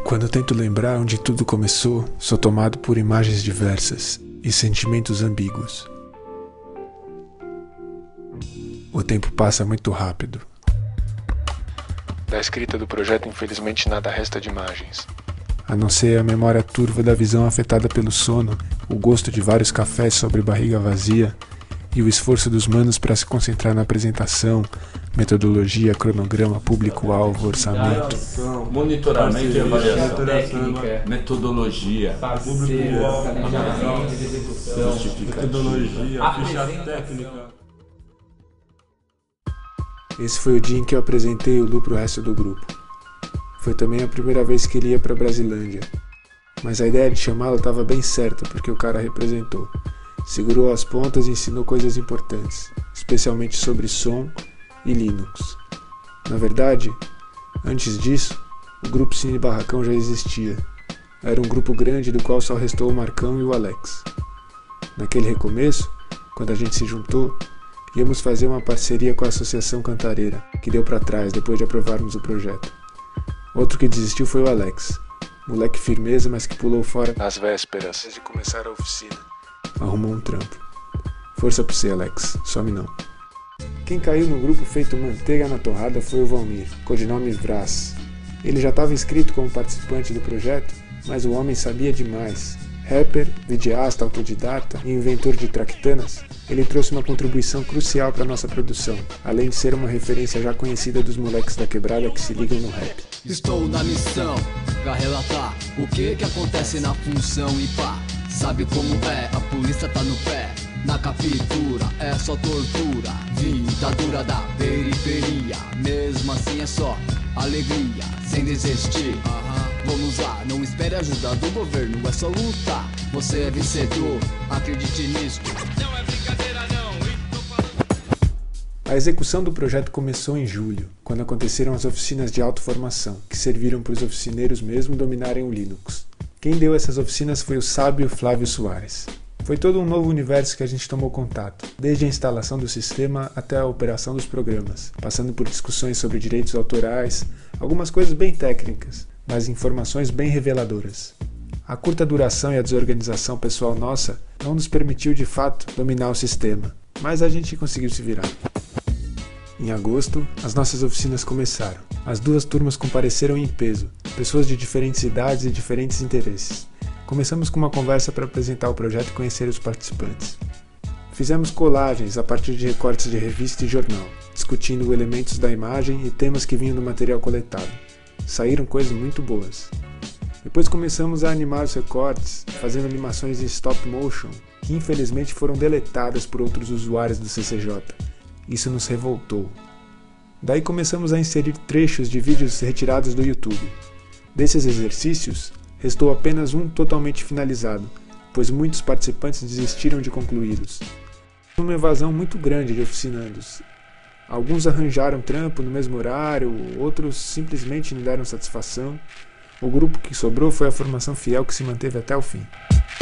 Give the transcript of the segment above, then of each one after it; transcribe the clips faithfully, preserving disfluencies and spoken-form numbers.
Quando tento lembrar onde tudo começou, sou tomado por imagens diversas e sentimentos ambíguos. O tempo passa muito rápido. Da escrita do projeto, infelizmente, nada resta de imagens. A não ser a memória turva da visão afetada pelo sono, o gosto de vários cafés sobre barriga vazia e o esforço dos manos para se concentrar na apresentação, metodologia, cronograma, público-alvo, orçamento. Monitoramento e avaliação, técnica, metodologia, público-alvo, planejamento, execução, metodologia, ficha técnica. Esse foi o dia em que eu apresentei o Lu pro resto do grupo. Foi também a primeira vez que ele ia para Brasilândia. Mas a ideia de chamá-lo estava bem certa, porque o cara representou. Segurou as pontas e ensinou coisas importantes, especialmente sobre som e Linux. Na verdade, antes disso, o grupo Cine Barracão já existia. Era um grupo grande do qual só restou o Marcão e o Alex. Naquele recomeço, quando a gente se juntou, íamos fazer uma parceria com a Associação Cantareira, que deu para trás depois de aprovarmos o projeto. Outro que desistiu foi o Alex, moleque firmeza, mas que pulou fora às vésperas antes de começar a oficina. Arrumou um trampo. Força pra você, Alex, some não. Quem caiu no grupo feito manteiga na torrada foi o Valmir, codinome Vraz. Ele já estava inscrito como participante do projeto, mas o homem sabia demais. Rapper, videasta, autodidata e inventor de traquitanas, ele trouxe uma contribuição crucial para nossa produção, além de ser uma referência já conhecida dos moleques da quebrada que se ligam no rap. Estou na missão pra relatar o que que acontece na função e pá, sabe como é, a polícia tá no pé, na captura é só tortura, vida dura da periferia, mesmo assim é só alegria, sem desistir. uh-huh. Vamos lá, não espere ajuda do governo, é só lutar, você é vencedor, acredite nisso. Não é brincadeira não. A execução do projeto começou em julho, quando aconteceram as oficinas de autoformação, que serviram para os oficineiros mesmo dominarem o Linux. Quem deu essas oficinas foi o sábio Flávio Soares. Foi todo um novo universo que a gente tomou contato, desde a instalação do sistema até a operação dos programas, passando por discussões sobre direitos autorais, algumas coisas bem técnicas, mas informações bem reveladoras. A curta duração e a desorganização pessoal nossa não nos permitiu de fato dominar o sistema, mas a gente conseguiu se virar. Em agosto, as nossas oficinas começaram. As duas turmas compareceram em peso, pessoas de diferentes idades e diferentes interesses. Começamos com uma conversa para apresentar o projeto e conhecer os participantes. Fizemos colagens a partir de recortes de revista e jornal, discutindo elementos da imagem e temas que vinham do material coletado. Saíram coisas muito boas. Depois começamos a animar os recortes, fazendo animações em stop motion, que infelizmente foram deletadas por outros usuários do C C J. Isso nos revoltou. Daí começamos a inserir trechos de vídeos retirados do YouTube. Desses exercícios, restou apenas um totalmente finalizado, pois muitos participantes desistiram de concluí-los. Uma evasão muito grande de oficinandos. Alguns arranjaram trampo no mesmo horário, outros simplesmente não deram satisfação. O grupo que sobrou foi a formação fiel que se manteve até o fim.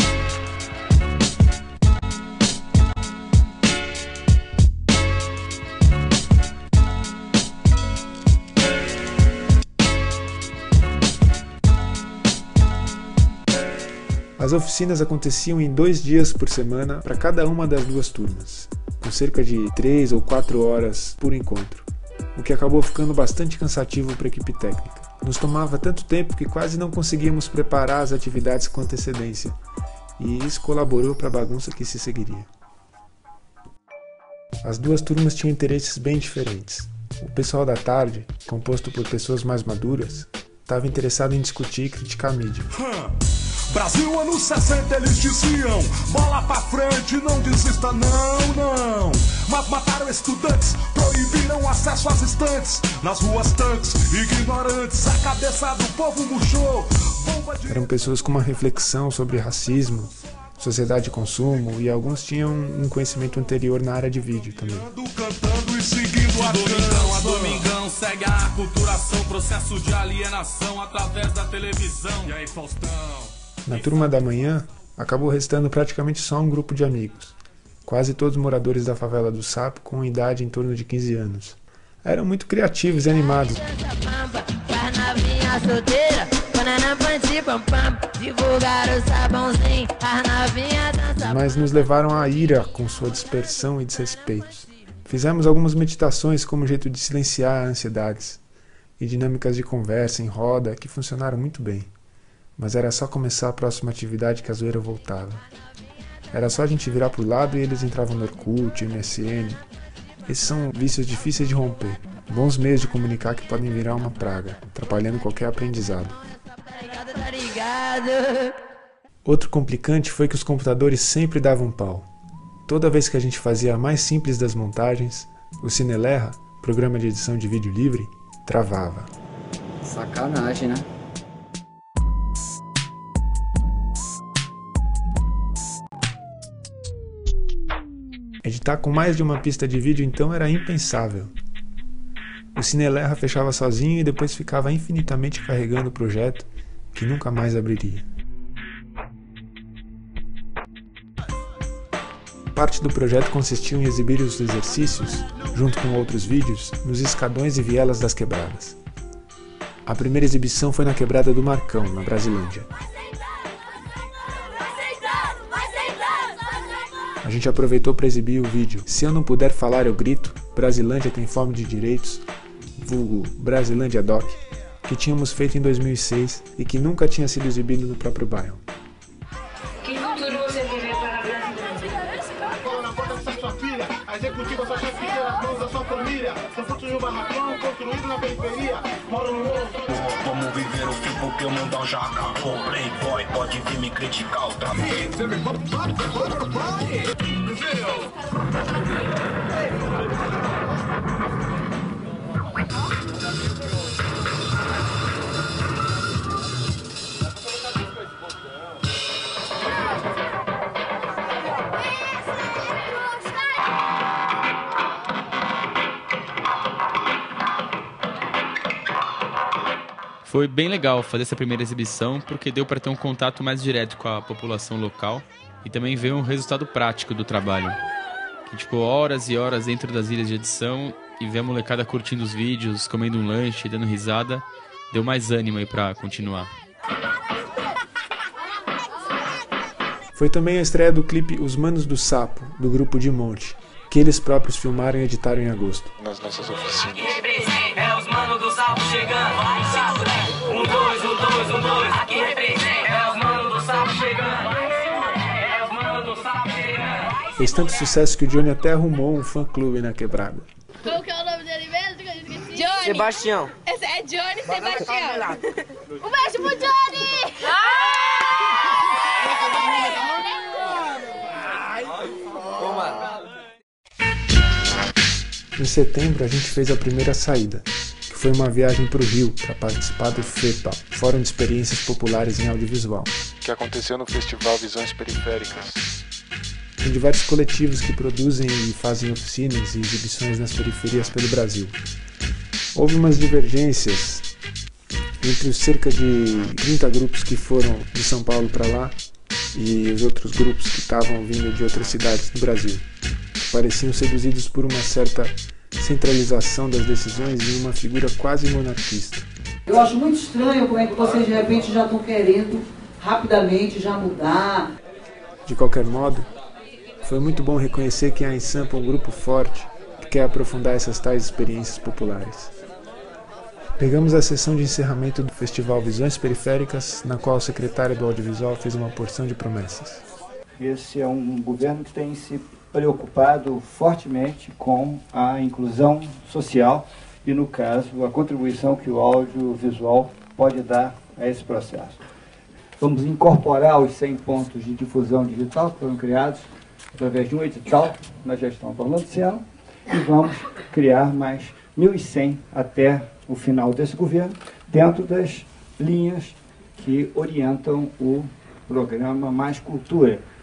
As oficinas aconteciam em dois dias por semana para cada uma das duas turmas, com cerca de três ou quatro horas por encontro, o que acabou ficando bastante cansativo para a equipe técnica. Nos tomava tanto tempo que quase não conseguíamos preparar as atividades com antecedência, e isso colaborou para a bagunça que se seguiria. As duas turmas tinham interesses bem diferentes. O pessoal da tarde, composto por pessoas mais maduras, estava interessado em discutir e criticar a mídia. Brasil anos sessenta eles diziam, bola pra frente, não desista não, não. Mas mataram estudantes, proibiram acesso às estantes. Nas ruas tanques, ignorantes, a cabeça do povo murchou. De... Eram pessoas com uma reflexão sobre racismo, sociedade de consumo, e alguns tinham um conhecimento anterior na área de vídeo também. Cantando e seguindo a domingão a domingão segue a aculturação, processo de alienação através da televisão. E aí, Faustão? Na turma da manhã, acabou restando praticamente só um grupo de amigos, quase todos moradores da favela do Sapo com idade em torno de quinze anos. Eram muito criativos e animados. tá solteira, banana panti pam pam, divulgar o sabãozinho, as novinhas dançam. Mas nos levaram à ira com sua dispersão e desrespeitos. Fizemos algumas meditações como jeito de silenciar ansiedades e dinâmicas de conversa em roda que funcionaram muito bem. Mas era só começar a próxima atividade que a zoeira voltava. Era só a gente virar pro lado e eles entravam no Orkut, M S N. Esses são vícios difíceis de romper. Bons meios de comunicar que podem virar uma praga, atrapalhando qualquer aprendizado. Outro complicante foi que os computadores sempre davam pau. Toda vez que a gente fazia a mais simples das montagens, o Cinelerra, programa de edição de vídeo livre, travava. Sacanagem, né? Editar com mais de uma pista de vídeo então era impensável. O Cinelerra fechava sozinho e depois ficava infinitamente carregando o projeto que nunca mais abriria. Parte do projeto consistiu em exibir os exercícios, junto com outros vídeos, nos escadões e vielas das quebradas. A primeira exibição foi na quebrada do Marcão, na Brasilândia. A gente aproveitou para exibir o vídeo Se Eu Não Puder Falar Eu Grito, Brasilândia Tem Fome de Direitos, vulgo Brasilândia Doc, que tínhamos feito em dois mil e seis e que nunca tinha sido exibido no próprio bairro. Que futuro você viver para a Brasilândia? Cola na porta da sua filha, a executiva só chefe que as mãos da sua família. São frutos de um barracão construído na periferia. Moro no morro. Vamos viver o fim porque o mundão já acabou. Playboy, pode vir me criticar outra vez. Foi bem legal fazer essa primeira exibição, porque deu para ter um contato mais direto com a população local e também ver um resultado prático do trabalho. A gente ficou horas e horas dentro das ilhas de edição e ver a molecada curtindo os vídeos, comendo um lanche, dando risada, deu mais ânimo aí para continuar. Foi também a estreia do clipe Os Manos do Sapo, do grupo de Monte, que eles próprios filmaram e editaram em agosto. Nas nossas oficinas. É os manos do sapo chegando. Um, dois, um, dois, um, dois. Aqui representa. É os manos do sapo chegando. É os manos do sapo chegando. Fez tanto sucesso que o Johnny até arrumou um fã-clube na quebrada. Qual que é o nome dele mesmo? Que eu esqueci. Johnny. Sebastião. Esse é Johnny Sebastião. Um beijo pro Johnny! Em setembro a gente fez a primeira saída, que foi uma viagem para o Rio para participar do FEPA, Fórum de Experiências Populares em Audiovisual, que aconteceu no Festival Visões Periféricas. Tem diversos coletivos que produzem e fazem oficinas e exibições nas periferias pelo Brasil. Houve umas divergências entre os cerca de trinta grupos que foram de São Paulo para lá e os outros grupos que estavam vindo de outras cidades do Brasil. Pareciam seduzidos por uma certa centralização das decisões e uma figura quase monarquista. Eu acho muito estranho como é que vocês de repente já estão querendo rapidamente já mudar. De qualquer modo, foi muito bom reconhecer que há em Sampa um grupo forte que quer aprofundar essas tais experiências populares. Pegamos a sessão de encerramento do Festival Visões Periféricas, na qual o secretário do Audiovisual fez uma porção de promessas. Esse é um governo que tem se preocupado fortemente com a inclusão social e, no caso, a contribuição que o audiovisual pode dar a esse processo. Vamos incorporar os cem pontos de difusão digital que foram criados através de um edital na gestão do Orlando Senna e vamos criar mais mil e cem até o final desse governo, dentro das linhas que orientam o programa Mais Cultura.